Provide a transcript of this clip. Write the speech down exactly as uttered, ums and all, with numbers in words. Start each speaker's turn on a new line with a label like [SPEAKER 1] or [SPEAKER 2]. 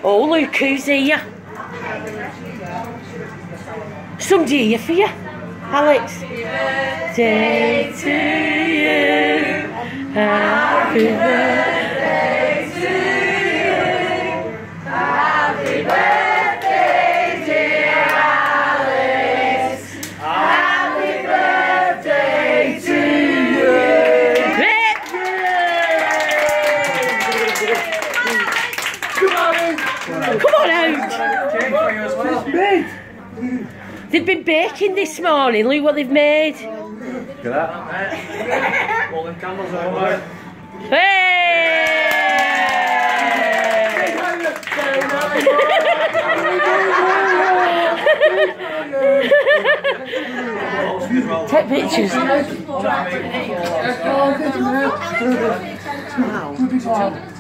[SPEAKER 1] Oh, look who's here. Somebody here for you, Alex. Day to you. Happy birthday to you. Happy birthday, dear Alex. Happy birthday to you. Come on, come on out. Cake for you as well. They've been baking this morning. Look what they've made.
[SPEAKER 2] Look at that. Rolling candles over.
[SPEAKER 1] Hey! Take pictures. Wow.